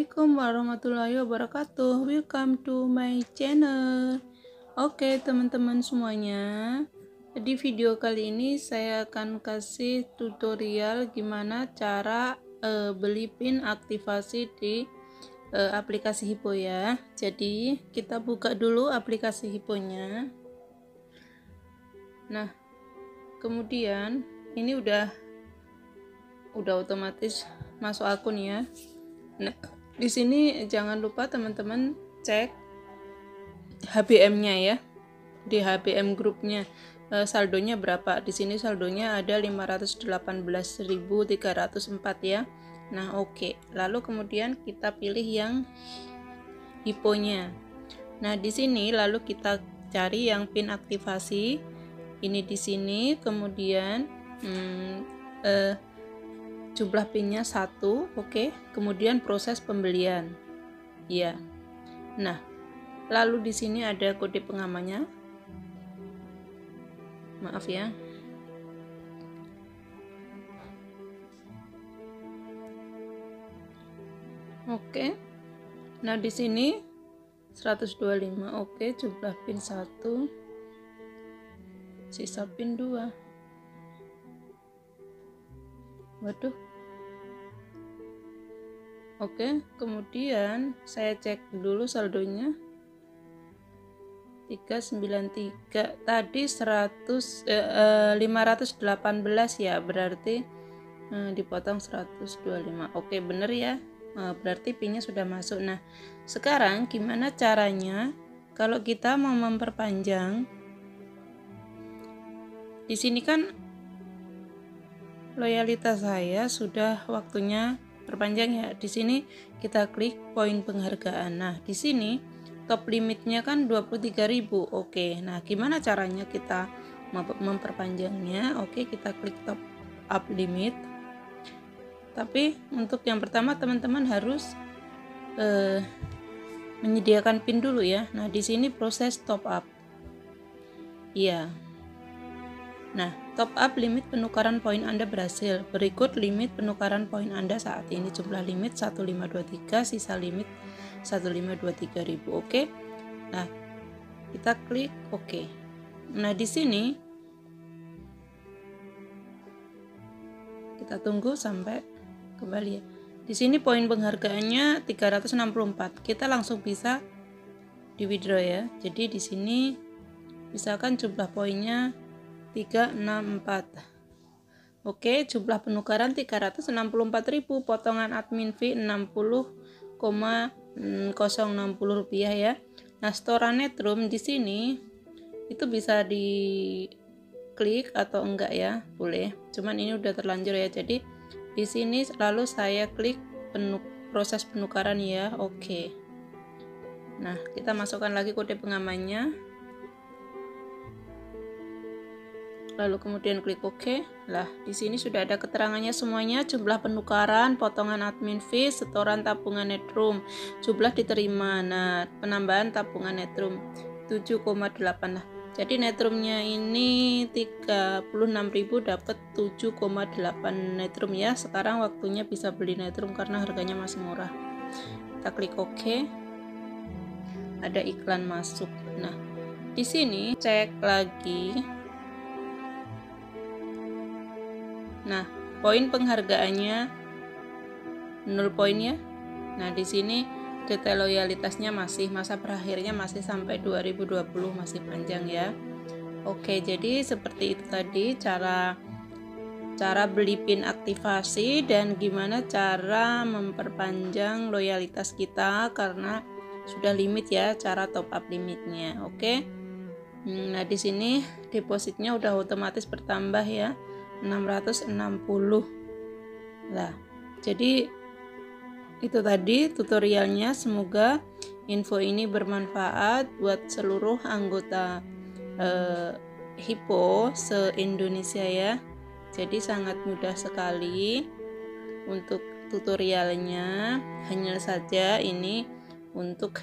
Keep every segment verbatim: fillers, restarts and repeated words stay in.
Assalamualaikum warahmatullahi wabarakatuh. Welcome to my channel. Oke teman-teman semuanya, di video kali ini saya akan kasih tutorial gimana cara uh, beli pin aktivasi di uh, aplikasi Hippo ya. Jadi kita buka dulu aplikasi Hipponya. Nah kemudian ini udah udah otomatis masuk akun ya. Nah, di sini jangan lupa teman-teman cek H B M-nya ya. Di H B M grupnya e, saldonya berapa? Di sini saldonya ada lima ratus delapan belas ribu tiga ratus empat ya. Nah, oke. Okay. Lalu kemudian kita pilih yang Hipponya. Nah, di sini lalu kita cari yang pin aktivasi. Ini di sini, kemudian hmm, eh jumlah pinnya satu, oke. Okay. Kemudian proses pembelian, ya. Nah, lalu di sini ada kode pengamannya. Maaf ya. Oke. Okay. Nah, di sini seratus dua puluh lima, oke. Okay. Jumlah pin satu, sisa pin dua. Waduh. Oke, kemudian saya cek dulu saldonya tiga ratus sembilan puluh tiga, tadi seratus eh, eh, lima ratus delapan belas ya, berarti eh, dipotong seratus dua puluh lima. Oke, bener ya, eh, berarti pinnya sudah masuk. Nah, sekarang gimana caranya kalau kita mau memperpanjang? Di sini kan loyalitas saya sudah waktunya perpanjang ya. Di sini kita klik poin penghargaan. Nah, di sini top limitnya kan dua puluh tiga ribu. Oke. Nah, gimana caranya kita memperpanjangnya? Oke, kita klik top up limit. Tapi untuk yang pertama teman-teman harus eh, menyediakan pin dulu ya. Nah, di sini proses top up. Iya. Nah, top up limit penukaran poin Anda berhasil. Berikut limit penukaran poin Anda saat ini. Jumlah limit seribu lima ratus dua puluh tiga, sisa limit seribu lima ratus dua puluh tiga ribu. Oke. Nah, kita klik oke. Nah, di sini kita tunggu sampai kembali ya. Di sini poin penghargaannya tiga ratus enam puluh empat. Kita langsung bisa di withdraw ya. Jadi di sini misalkan jumlah poinnya tiga ratus enam puluh empat. Oke, jumlah penukaran tiga ratus enam puluh empat ribu, potongan admin fee enam puluh koma nol enam nol rupiah ya. Nah, setoran Netrum di sini itu bisa diklik atau enggak ya, boleh. Cuman ini udah terlanjur ya. Jadi di sini lalu saya klik penuk proses penukaran ya. Oke. Nah, kita masukkan lagi kode pengamannya. Lalu kemudian klik OK. Lah, di sini sudah ada keterangannya semuanya, jumlah penukaran, potongan admin fee, setoran tabungan Netrum, jumlah diterima. Nah, penambahan tabungan Netrum tujuh koma delapan lah. Jadi Netrumnya ini tiga puluh enam ribu dapat tujuh koma delapan Netrum ya. Sekarang waktunya bisa beli Netrum karena harganya masih murah. Kita klik OK. Ada iklan masuk. Nah, di sini cek lagi. Nah, poin penghargaannya nol poin ya. Nah, di sini detail loyalitasnya masih, masa berakhirnya masih sampai dua ribu dua puluh, masih panjang ya. Oke, jadi seperti itu tadi cara cara beli pin aktivasi dan gimana cara memperpanjang loyalitas kita karena sudah limit ya, cara top up limitnya. Oke. Nah, di sini depositnya udah otomatis bertambah ya. enam ratus enam puluh. Lah, jadi itu tadi tutorialnya. Semoga info ini bermanfaat buat seluruh anggota eh, Hippo se-Indonesia ya. Jadi sangat mudah sekali untuk tutorialnya. Hanya saja ini untuk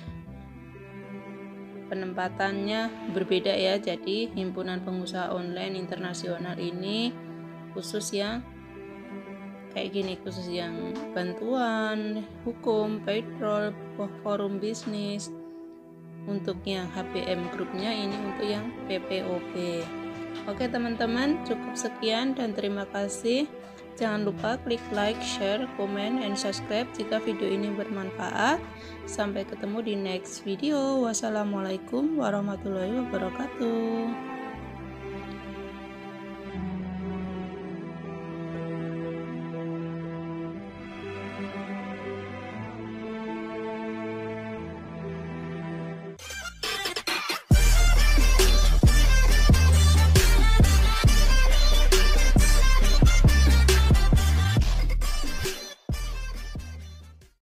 penempatannya berbeda ya. Jadi Himpunan Pengusaha Online Internasional ini khusus yang kayak gini, khusus yang bantuan hukum, payroll, forum bisnis. Untuk yang H P M grupnya ini untuk yang P P O P. Oke teman-teman, cukup sekian dan terima kasih. Jangan lupa klik like, share, komen, and subscribe jika video ini bermanfaat. Sampai ketemu di next video. Wassalamualaikum warahmatullahi wabarakatuh.